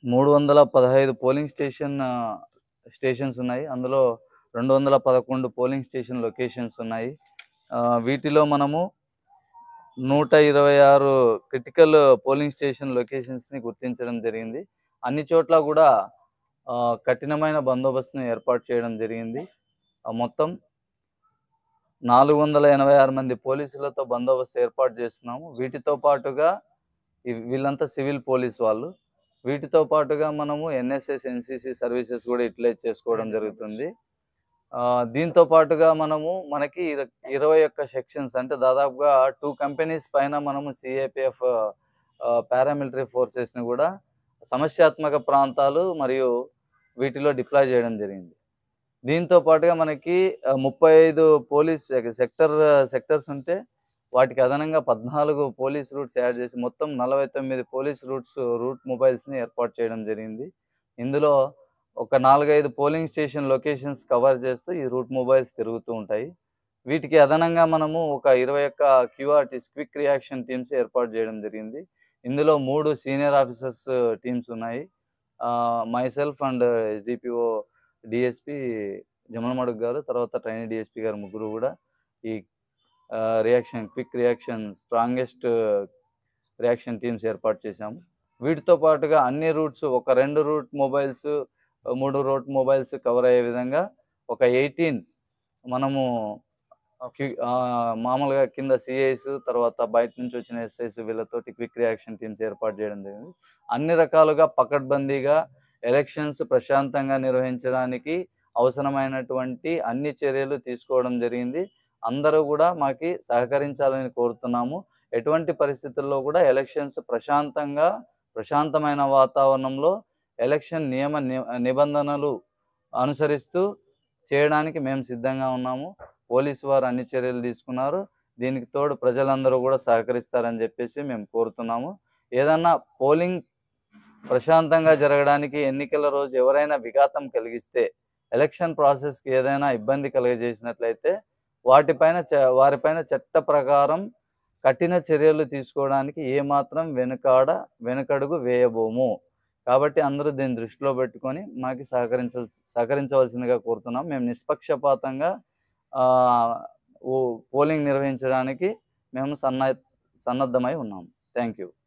315 polling stations ఉన్నాయి. అందులో 211 polling station locations ఉన్నాయి. వీటిలో మనము 126 క్రిటికల్ పోలింగ్ స్టేషన్ లొకేషన్స్‌ని గుర్తించడం జరిగింది. అన్ని చోట్ల కూడా కఠినమైన బందోబస్తుని ఏర్పాటు చేయడం జరిగింది. మొత్తం 486 మంది పోలీసులతో బందోబస్తు ఏర్పాటు చేస్తున్నాము. వీటితో పాటుగా వీళ్ళంతా సివిల్ పోలీస్ వాళ్ళు. వీటితో పాటుగా మనము ఎన్ఎస్ఎస్, ఎన్సీసీ సర్వీసెస్ కూడా యుటిలైజ్ చేసుకోవడం జరుగుతుంది. దీంతో పాటుగా మనకి 21 సెక్షన్స్ అంటే దాదాపుగా 2 కంపెనీస్ పైన మనము సిఏపిఎఫ్ పారామిలిటరీ ఫోర్సెస్ని కూడా సమస్యాత్మక ప్రాంతాలు మరియు వీటిలో డిప్లాయ్ చేయడం జరిగింది. దీంతో పాటుగా మనకి 35 పోలీస్ సెక్టర్స్ ఉంటే వాటికి అదనంగా 14 పోలీస్ రూట్స్ యాడ్ చేసి మొత్తం 49 పోలీస్ రూట్ మొబైల్స్ని ఏర్పాటు చేయడం జరిగింది. ఇందులో ఒక 4-5 పోలింగ్ స్టేషన్ లొకేషన్స్ కవర్ చేస్తూ ఈ రూట్ మొబైల్స్ తిరుగుతూ ఉంటాయి. వీటికి అదనంగా మనము ఒక 21 క్యూఆర్టీస్ క్విక్ రియాక్షన్ టీమ్స్ ఏర్పాటు చేయడం జరిగింది. ఇందులో 3 సీనియర్ ఆఫీసర్స్ టీమ్స్ ఉన్నాయి. Myself and SDPO DSP Jammalamadugu గారు, తర్వాత ట్రైనీ డిఎస్పి గారు ముగ్గురు కూడా ఈ quick reaction strongest reaction teams ఏర్పాటు చేశాము. వీటితో పాటుగా అన్ని రూట్స్ ఒక 2 route mobiles 3 route mobiles cover అయ్యే విధంగా ఒక 18 మనము మామూలుగా కింద సిఐస్, తర్వాత బయట నుంచి వచ్చిన ఎస్ఐస్ వీళ్ళతోటి క్విక్ రియాక్షన్ టీమ్స్ ఏర్పాటు చేయడం జరిగింది. అన్ని రకాలుగా పకడ్బందీగా ఎలక్షన్స్ ప్రశాంతంగా నిర్వహించడానికి అవసరమైనటువంటి అన్ని చర్యలు తీసుకోవడం జరిగింది. అందరూ కూడా మాకు సహకరించాలని కోరుతున్నాము. ఎటువంటి పరిస్థితుల్లో కూడా ఎలక్షన్స్ ప్రశాంతమైన వాతావరణంలో ఎలక్షన్ నిబంధనలు అనుసరిస్తూ చేయడానికి మేము సిద్ధంగా ఉన్నాము. పోలీసు వారు అన్ని చర్యలు తీసుకున్నారు. దీనికి తోడు ప్రజలందరూ కూడా సహకరిస్తారని చెప్పేసి మేము కోరుతున్నాము. ఏదన్నా పోలింగ్ ప్రశాంతంగా జరగడానికి ఎన్నికల రోజు ఎవరైనా విఘాతం కలిగిస్తే, ఎలక్షన్ ప్రాసెస్కి ఏదైనా ఇబ్బంది కలుగజేసినట్లయితే వారిపైన చట్ట ప్రకారం కఠిన చర్యలు తీసుకోవడానికి ఏమాత్రం వెనుకడుగు వేయబోము. కాబట్టి అందరూ దీన్ని దృష్టిలో పెట్టుకొని మాకు సహకరించవలసిందిగా కోరుతున్నాం. మేము నిష్పక్షపాతంగా పోలింగ్ నిర్వహించడానికి మేము సన్నద్ధమై ఉన్నాము. Thank you.